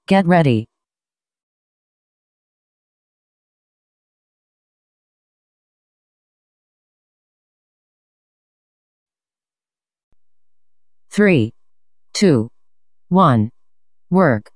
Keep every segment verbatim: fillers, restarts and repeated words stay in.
Get ready. Three, two, one. Work.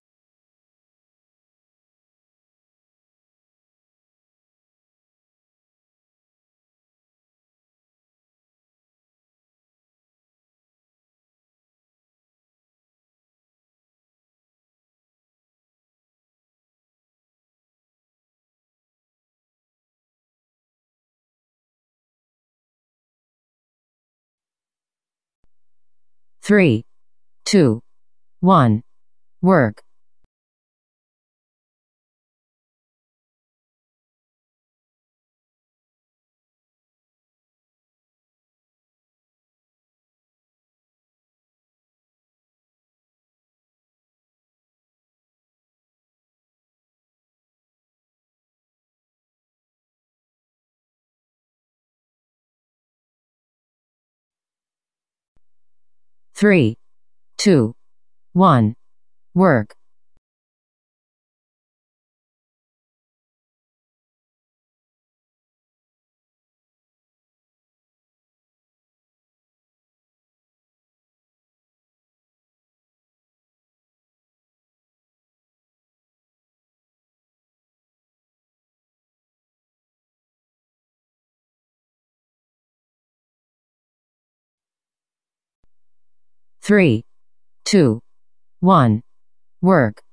Three, two, one. Work. Three, two, one. Work. Three, two, one. Work.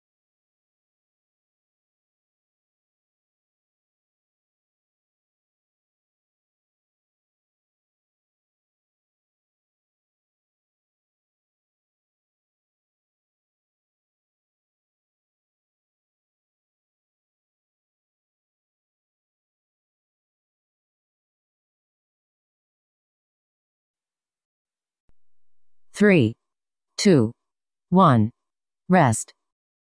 Three, two, one. Rest.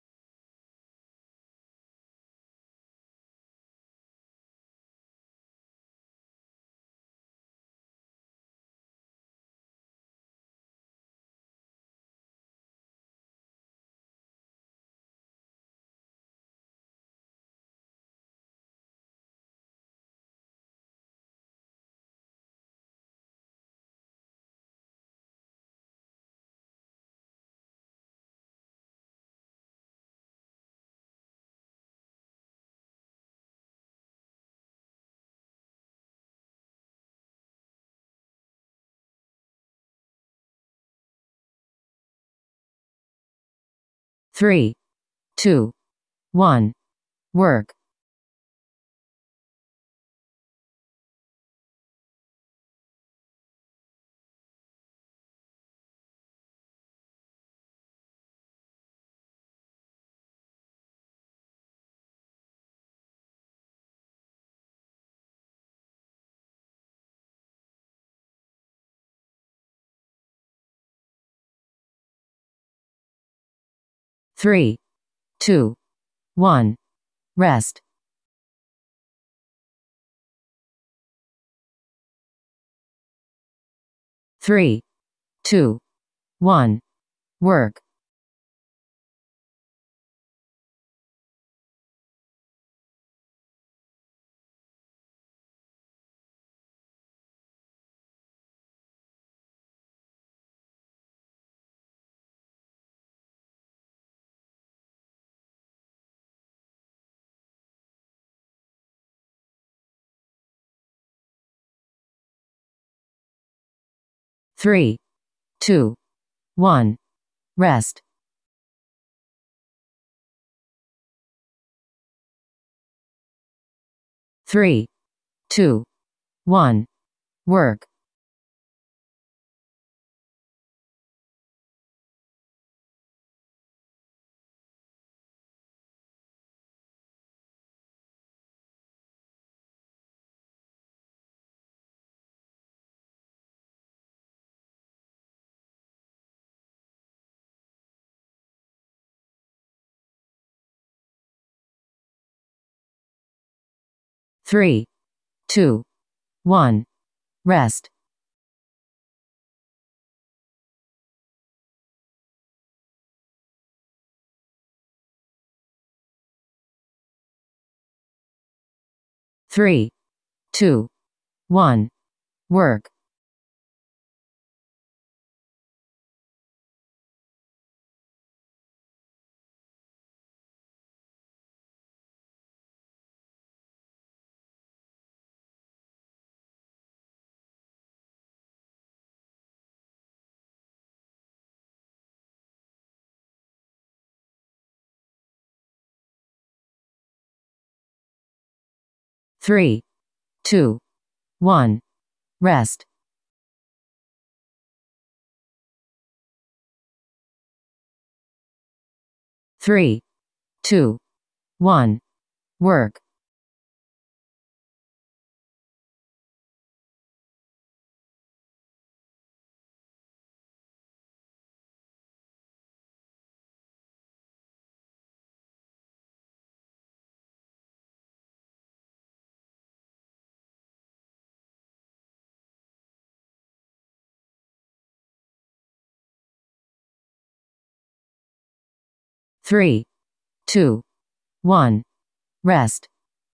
Three, two, one. Work. Three, two, one. Rest. Three, two, one. Work. Three, two, one. Rest. Three, two, one. Work. Three, two, one. Rest. three, two, one. Work. three, two, one. Rest. three, two, one. Work. three, two, one. Rest.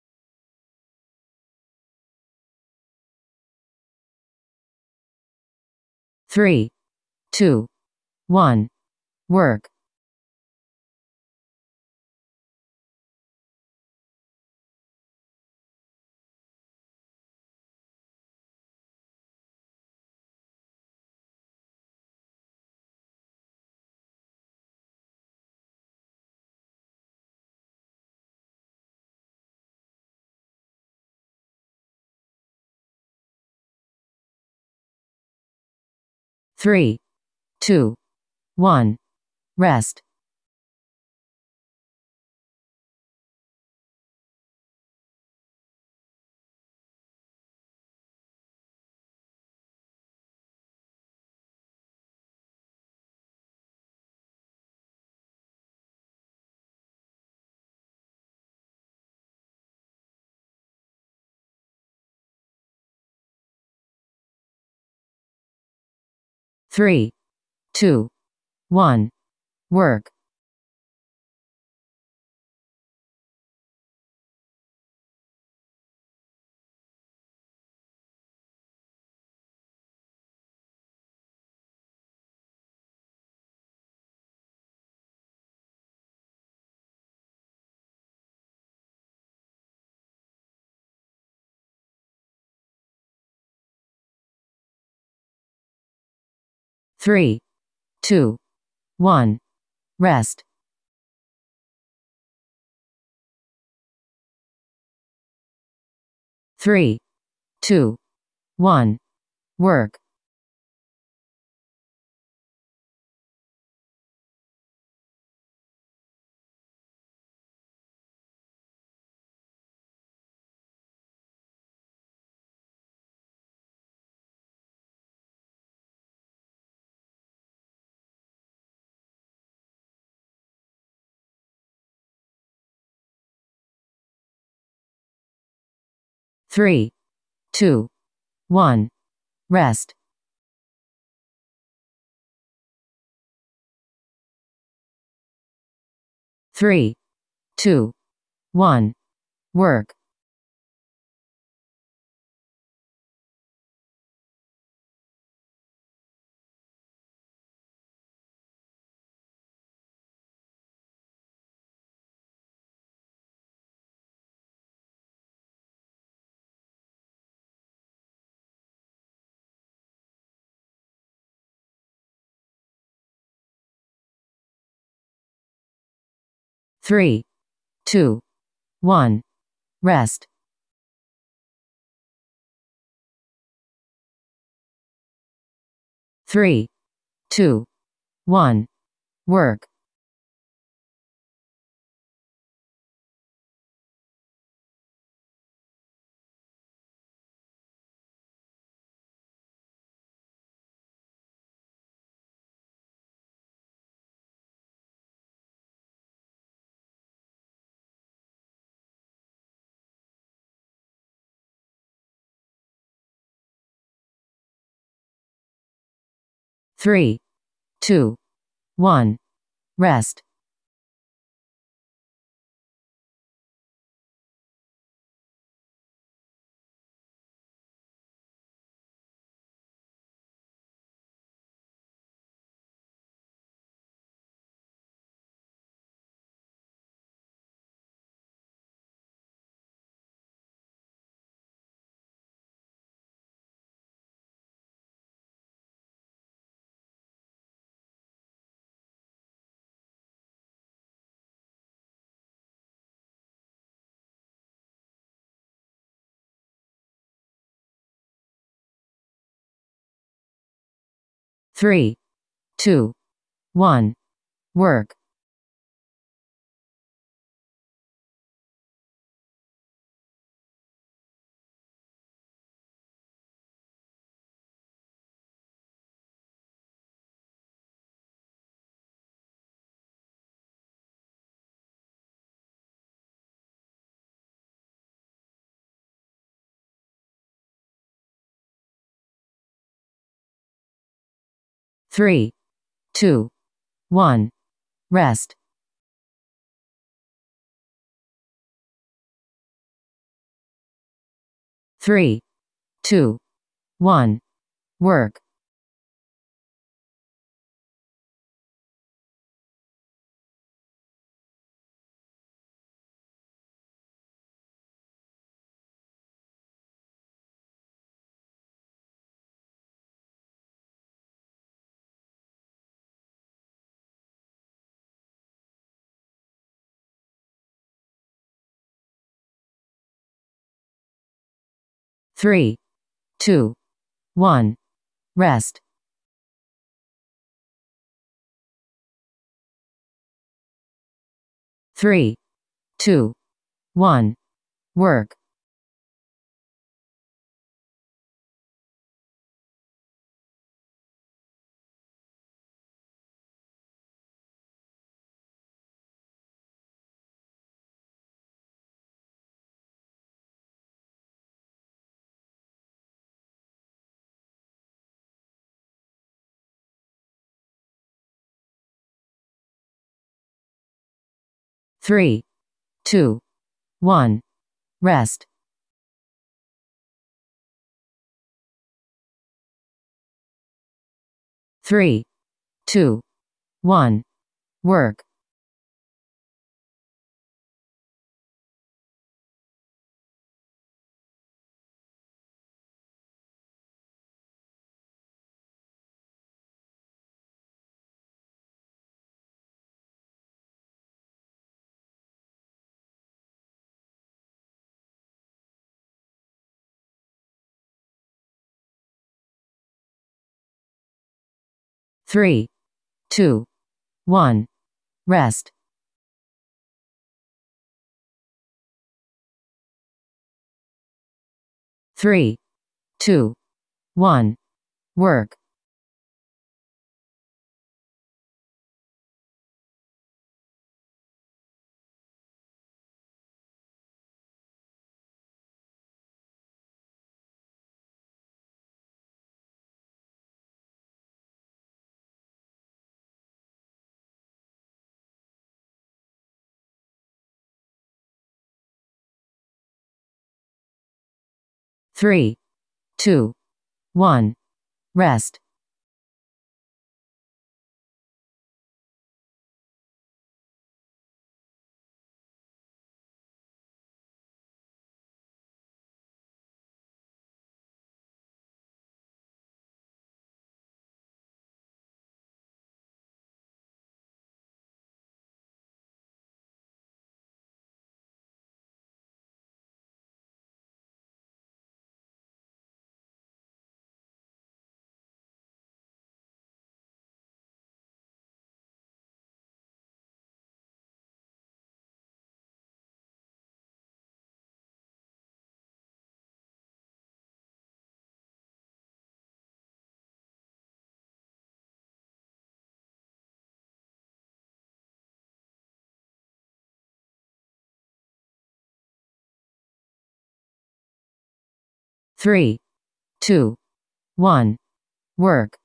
three, two, one. Work. three, two, one. Rest. three, two, one. Work. three, two, one. Rest. three, two, one. Work. three, two, one. Rest. three, two, one. Work. three, two, one. Rest. three, two, one. Work. three, two, one. Rest. three, two, one. Work. three, two, one. Rest. three, two, one. Work. three, two, one. Rest. three, two, one. Work. three, two, one. Rest. three, two, one. Work. three, two, one. Rest. three, two, one. Work. three, two, one. Rest. three, two, one. Work.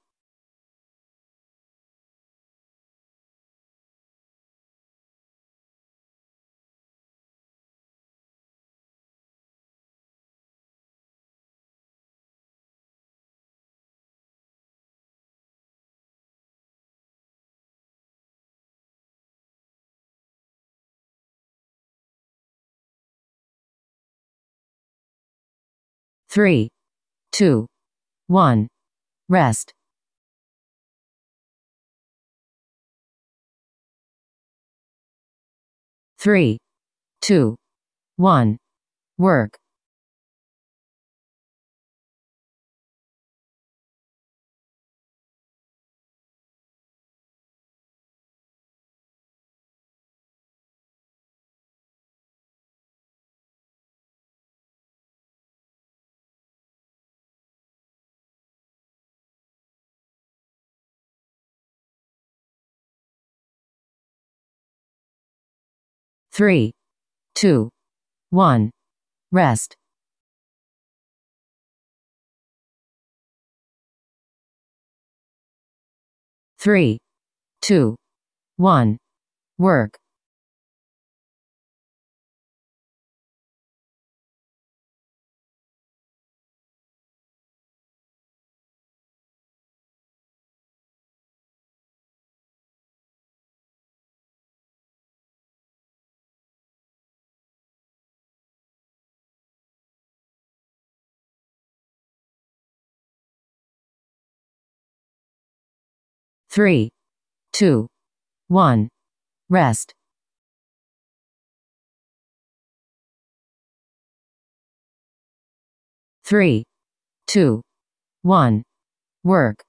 three, two, one. Rest. three, two, one. Work. three, two, one, rest. three, two, one, work. three, two, one, rest. three, two, one, work.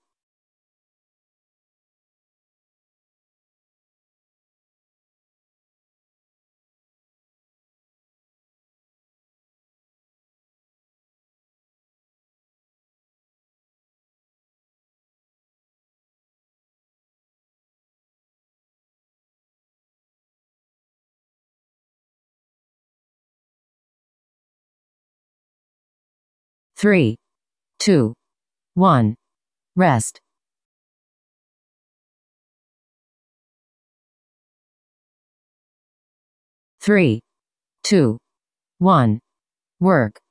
three, two, one, rest. three, two, one, work.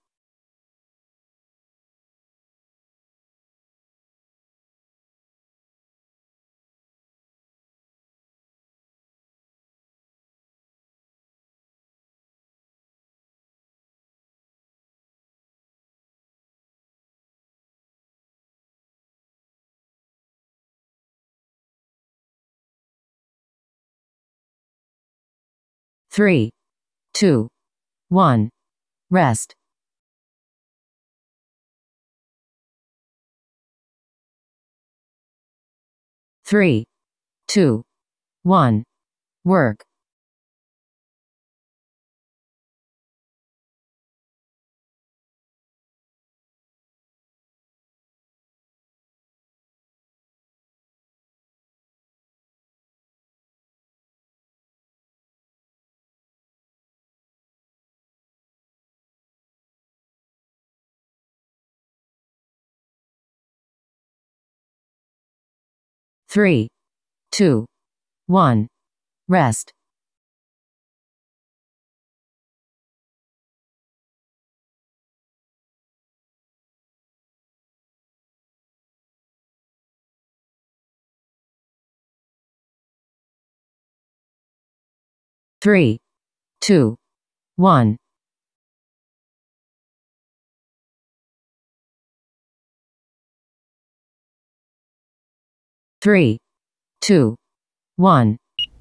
three, two, one, rest. three, two, one, work. three, two, one, rest. three, two, one, three, two, one,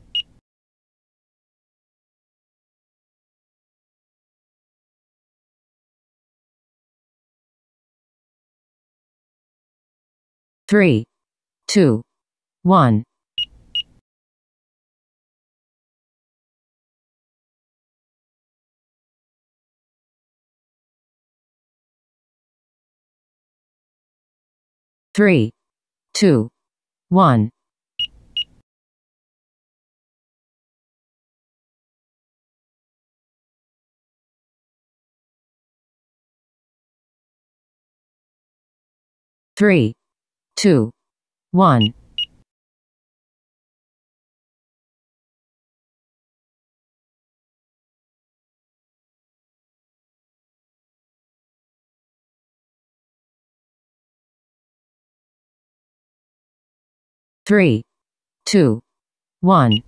three, two, one, three, two, one, three, two, one, three, two, one,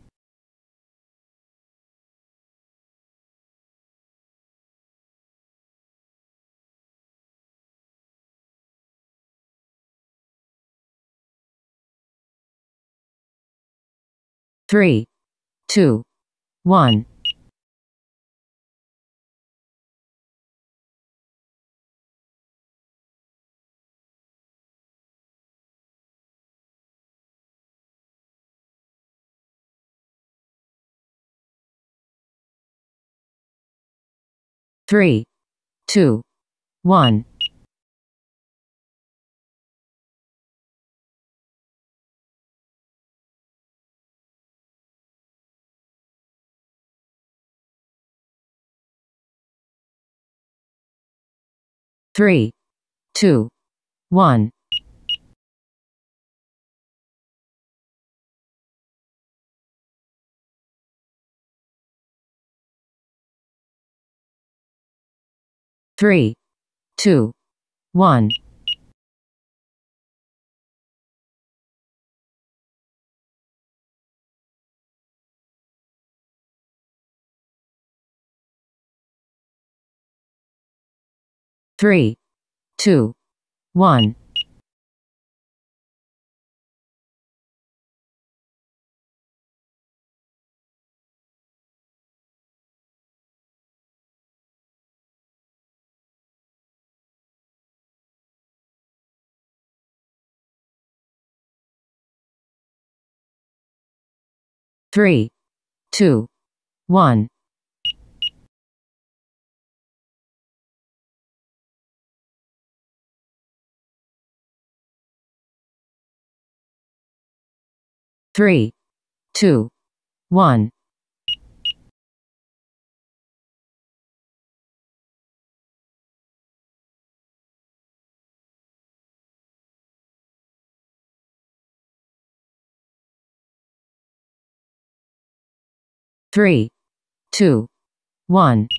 three, two, one, three, two, one, three, two, one. Three, two, one. Three, two, one. Three, two, one. Three, two, one. Three, two, one.